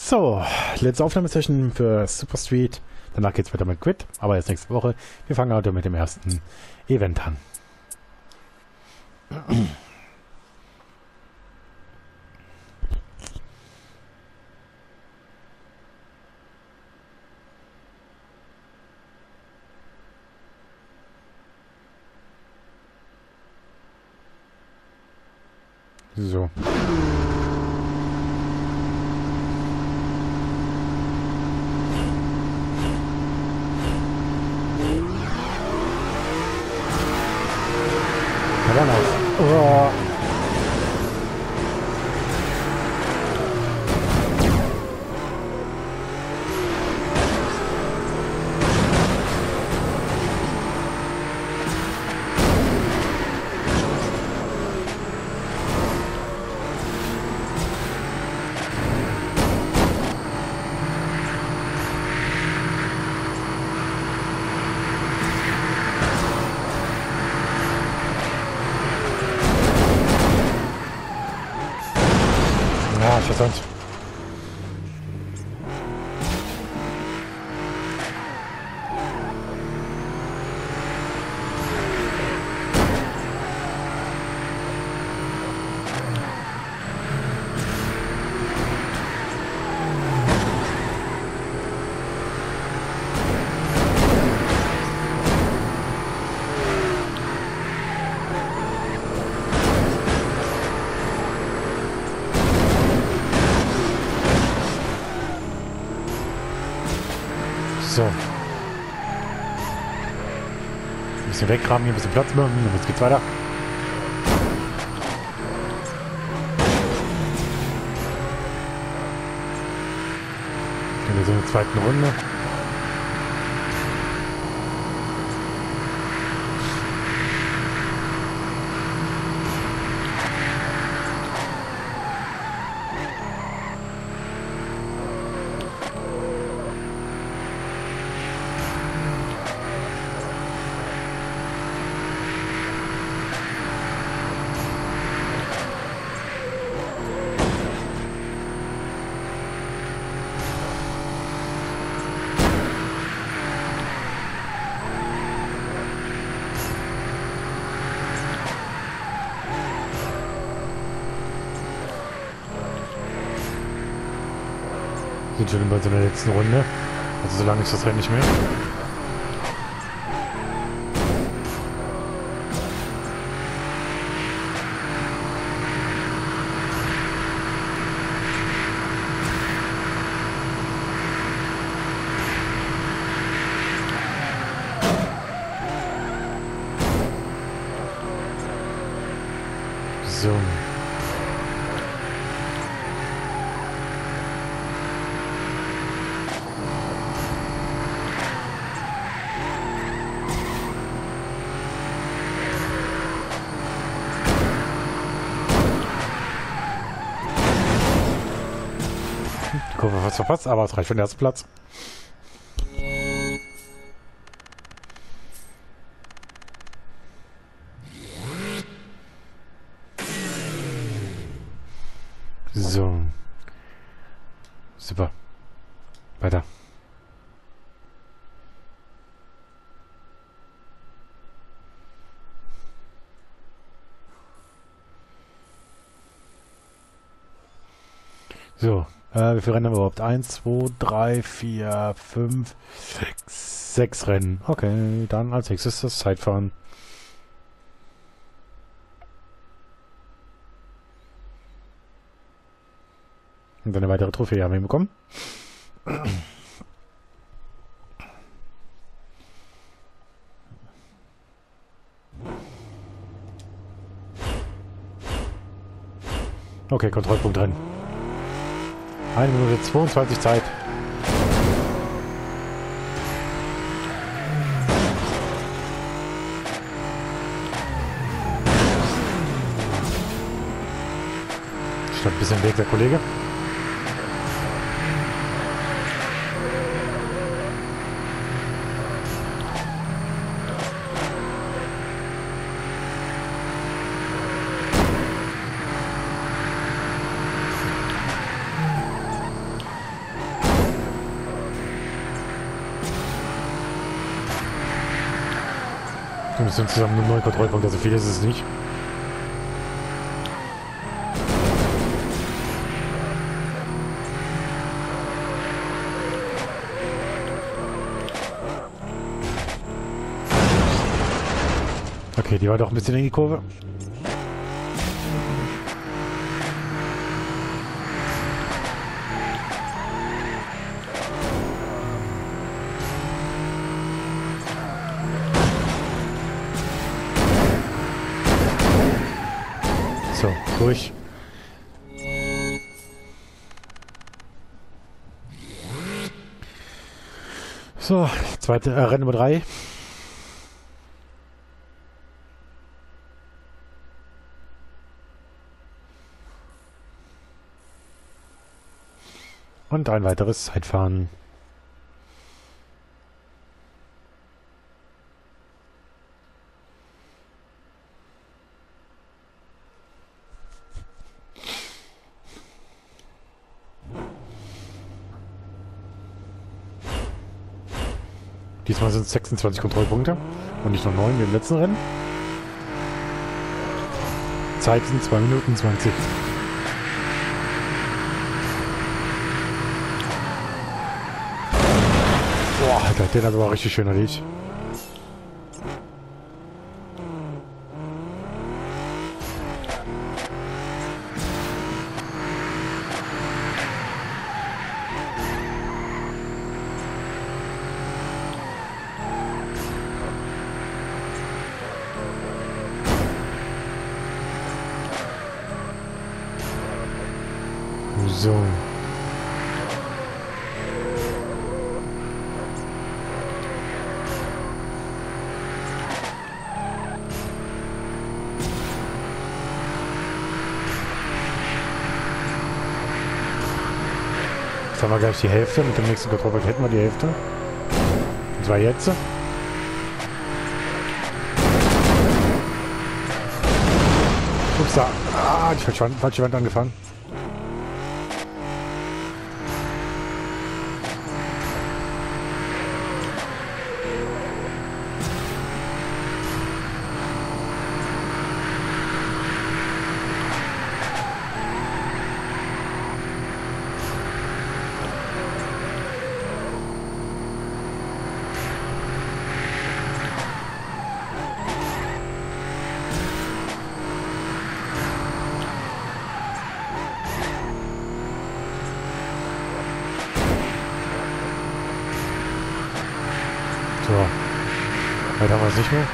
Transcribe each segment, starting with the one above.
So, letzte Aufnahmesession für Super Street. Danach geht's weiter mit Grid, aber erst nächste Woche. Wir fangen heute mit dem ersten Event an. So. Dann auf. Oh. Ja, ich weiß nicht. So. Ein bisschen weggraben, hier ein bisschen Platz machen, und jetzt geht's weiter. Wir sind in der zweiten Runde. Sind schon bei so einer letzten Runde. Also so lange ist das Rennen nicht mehr. So. Die Kurve fast verpasst, aber es reicht für den ersten Platz. So. Super. Weiter. So. Wie viele Rennen haben wir überhaupt? 1, 2, 3, 4, 5, 6 Rennen. Okay, dann als nächstes das Zeitfahren. Und dann eine weitere Trophäe haben wir bekommen. Okay, Kontrollpunkt drin. 1 Minute 22 Zeit. Stand ein bisschen im Weg, der Kollege. Und es sind zusammen nur 9 Kontrollpunkte, also viel ist es nicht. Okay, die war doch ein bisschen in die Kurve. So, durch. So, zweite Rennen Nummer 3. Und ein weiteres Zeitfahren. Diesmal sind es 26 Kontrollpunkte und nicht nur 9 wie im letzten Rennen. Zeit sind 2 Minuten 20. Boah, Alter, den hat aber richtig schön erledigt. So. Jetzt haben wir gleich die Hälfte. Mit dem nächsten Kontrollpunkt hätten wir die Hälfte. Und zwar jetzt. Ups, da. Ah, die falsche Wand angefangen. So. Weiter haben wir es nicht mehr.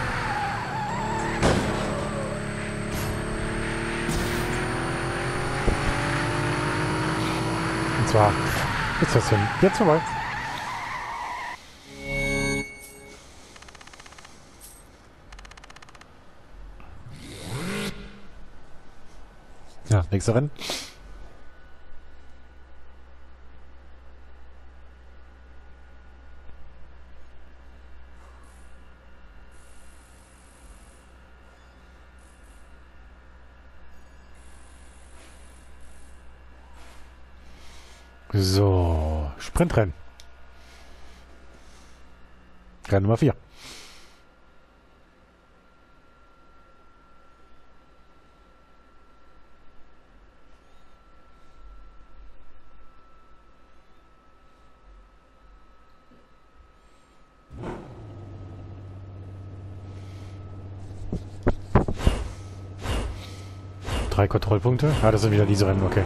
Und zwar ist das jetzt vorbei. Ja, nächster Rennen. So, Sprintrennen. Rennen Nummer 4. Drei Kontrollpunkte. Ah, das sind wieder diese Rennen, okay.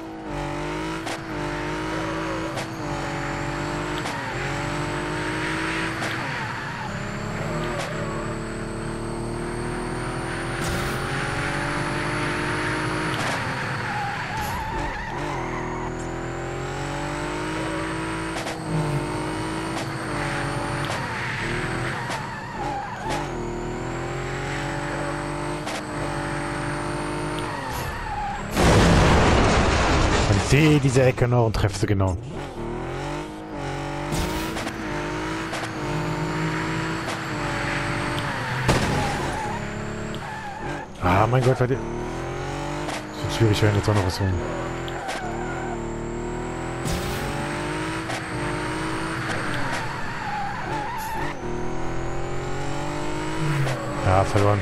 Sehe diese Ecke noch und treffe sie genau. Ah, mein Gott, das wird schwierig werden, jetzt auch noch was holen. Ja, verloren.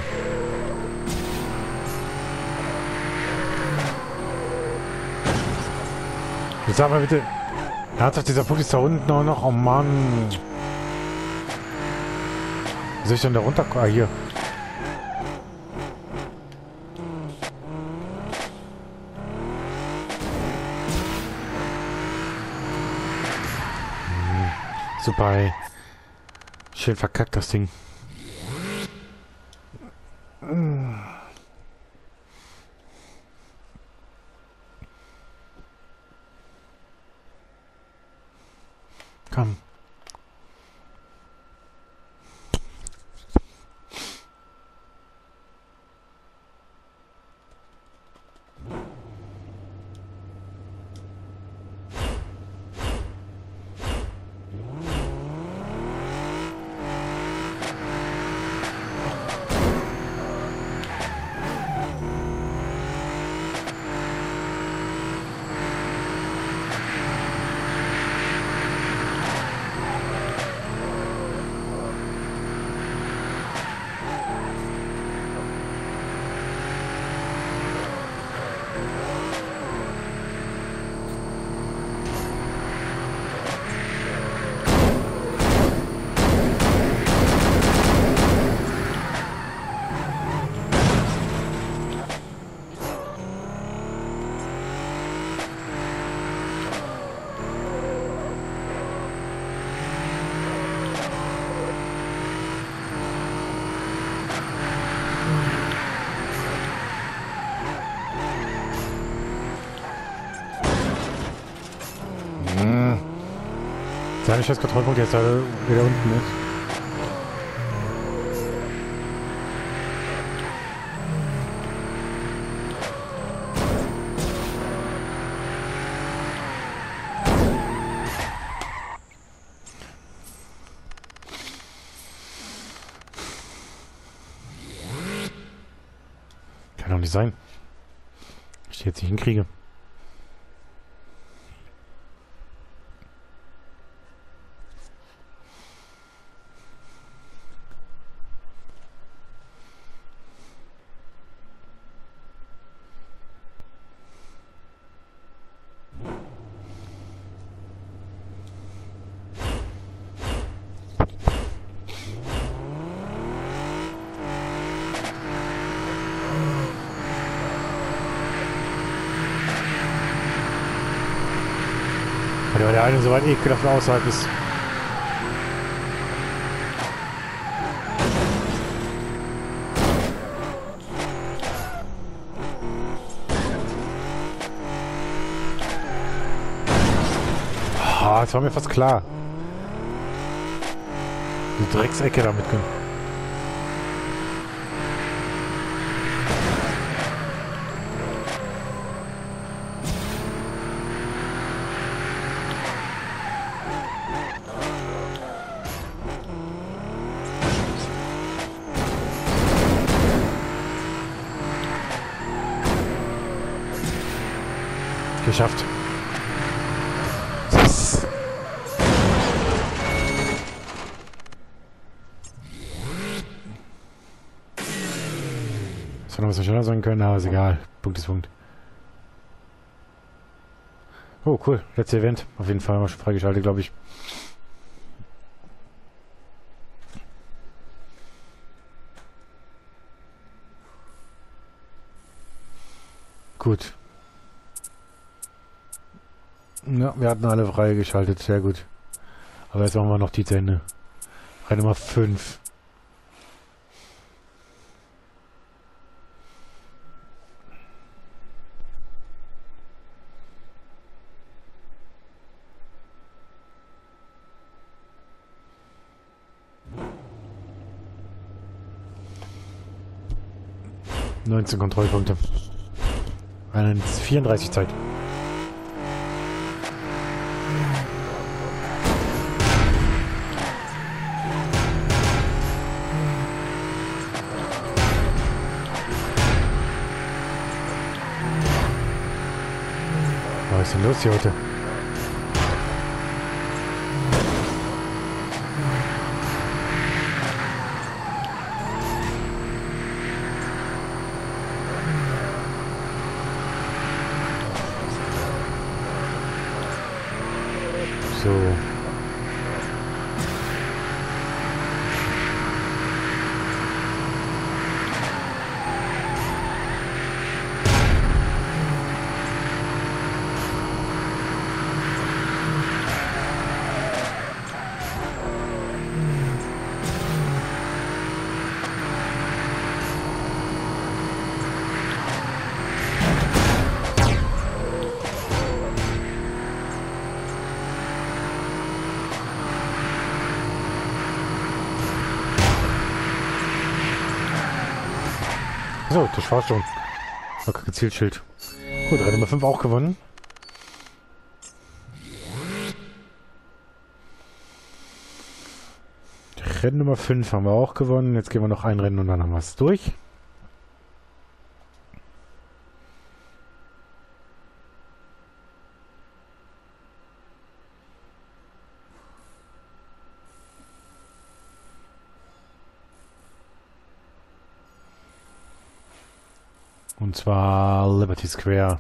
Jetzt sag mal bitte. Ernsthaft, dieser Punkt ist da unten auch noch. Oh Mann. Wie soll ich denn da runterkommen? Ah, hier. Super, ey. Schön verkackt, das Ding. Komm. Sein scheiß Kontrollpunkt jetzt da wieder unten ist. Kann doch nicht sein. Ich die jetzt nicht hinkriege. Weil der eine so weit ekelhaft außerhalb ist. Ah, das war mir fast klar. Die Drecksecke damit können. Geschafft. Yes. Das hätte noch ein bisschen schneller sein können, aber ist egal. Punkt ist Punkt. Oh, cool. Letztes Event. Auf jeden Fall haben wir schon freigeschaltet, glaube ich. Gut. Ja, wir hatten alle freigeschaltet. Sehr gut. Aber jetzt machen wir noch die zu Ende. Rein Nummer 5. ...19 Kontrollpunkte. 34 Zeit. Was ist denn los hier heute? So. So, das war schon. Okay, Zielschild. Gut, Rennen Nummer 5 auch gewonnen. Rennen Nummer 5 haben wir auch gewonnen. Jetzt gehen wir noch ein Rennen und dann haben wir es durch. Und zwar Liberty Square.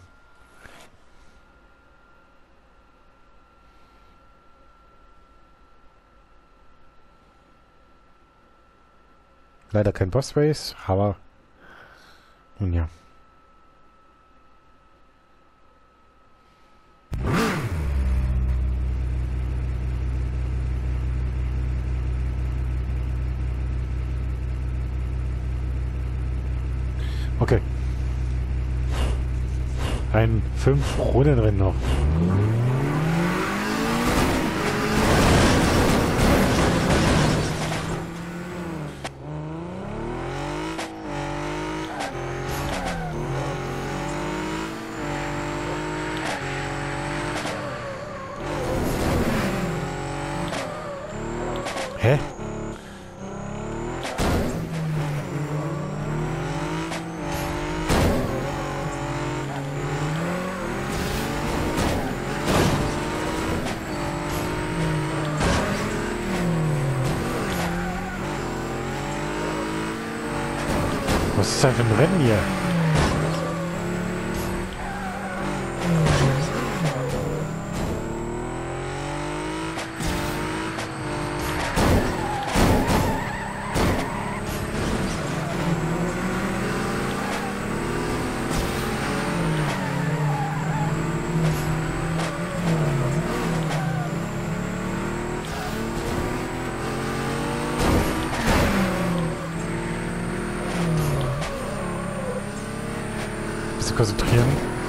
Leider kein Boss Race, aber nun ja. Okay. Ein 5-Runden-Rennen noch. Hä? Was ist denn für ein Rennen hier? Konzentrieren.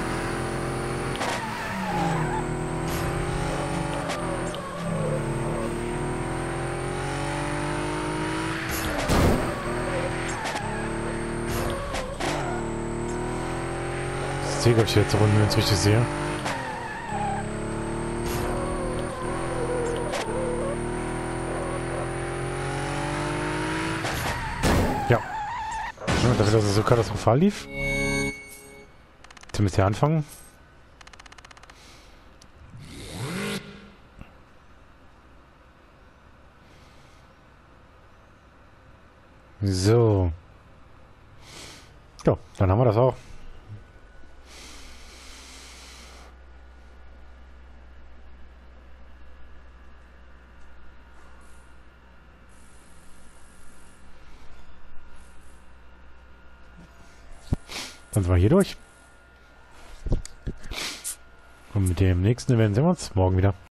Das sehe ich jetzt Runde, wenn ich es richtig sehe. Ja. Dafür, dass es so katastrophal lief. Zumindest hier anfangen. So. Ja, dann haben wir das auch. Dann sind wir hier durch. Und mit dem nächsten Event sehen wir uns morgen wieder.